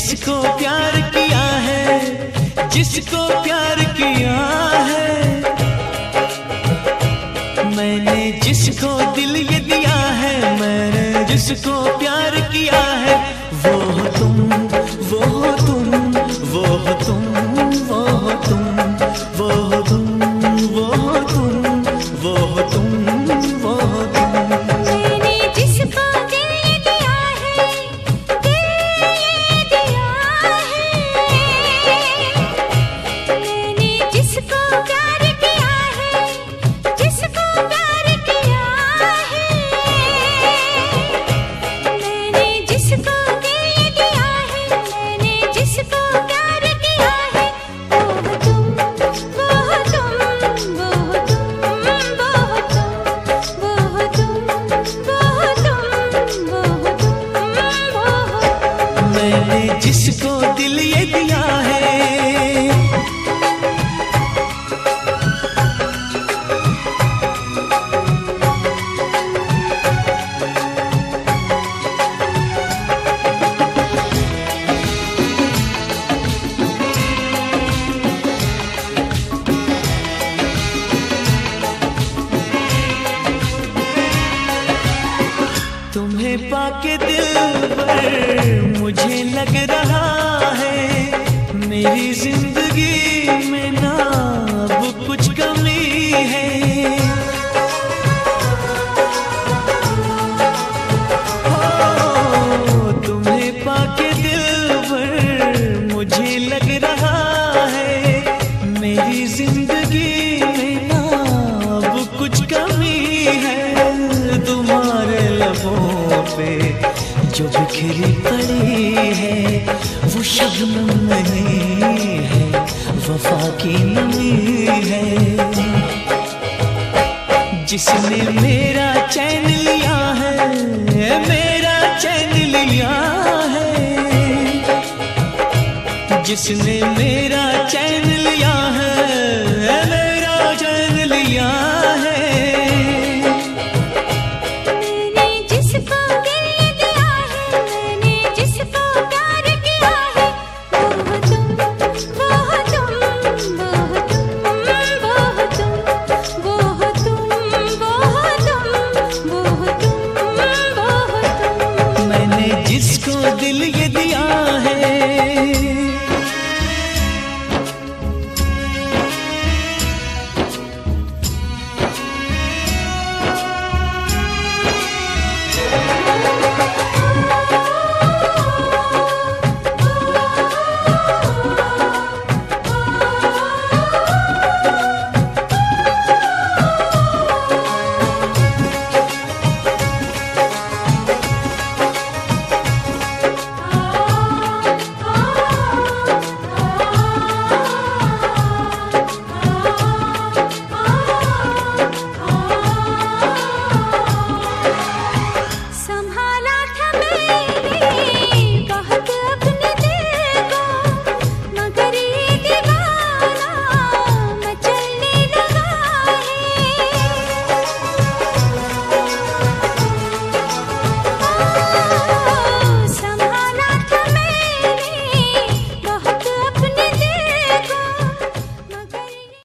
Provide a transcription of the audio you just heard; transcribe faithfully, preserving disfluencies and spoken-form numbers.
जिसको प्यार किया है, जिसको प्यार किया है, मैंने जिसको दिल ये दिया है, मैंने जिसको प्यार किया है, वो हो तुम, वो हो तुम, वो हो तुम, वो हो तुम, वो हो तुम, वो हो तुम, वो हो तुम, वो हो तुम। मैंने जिसको दिल ये दिया है, दिल ये दिया है, मैंने जिसको प्यार किया है, जिसको प्यार किया है, मैंने जिसको दिल ये दिया है, मैंने जिसको प्यार किया है, वो हो तुम, वो हो तुम, वो हो तुम, वो हो तुम, वो हो तुम, वो हो तुम, वो हो तुम, वो हो तुम। मैंने जिसको दिल ये दिया है, तुम्हें पाके दिल पर मुझे लग रहा है, मेरी जिंदगी में ना अब कुछ कमी है। ओ, तुम्हें पाके दिल पर मुझे लग रहा है, मेरी जिंदगी में ना अब कुछ कमी है। तुम्हारे लबों पे जो बिखरी पड़ी है, वो शबनम नहीं है, वफा की नमी है। जिसने मेरा चैन लिया है, मेरा चैन लिया है, जिसने मेरा चैन लिया है, मेरा चैन लिया है। मैंने जिसको दिल ये दिया है, मैंने जिसको प्यार किया है, वो हो तुम, वो हो तुम, वो हो तुम, वो हो तुम, वो हो तुम, वो हो तुम, वो हो तुम, वो हो तुम। मैंने जिसको दिल ये दिया है,